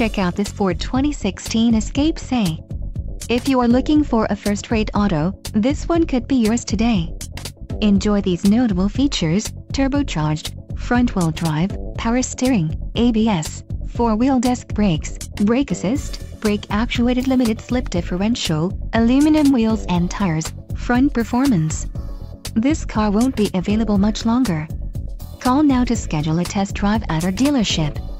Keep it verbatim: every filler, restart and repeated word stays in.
Check out this Ford twenty sixteen Escape Say. If you are looking for a first-rate auto, this one could be yours today. Enjoy these notable features: turbocharged, front-wheel drive, power steering, A B S, four-wheel disc brakes, brake assist, brake-actuated limited-slip differential, aluminum wheels and tires, front performance. This car won't be available much longer. Call now to schedule a test drive at our dealership.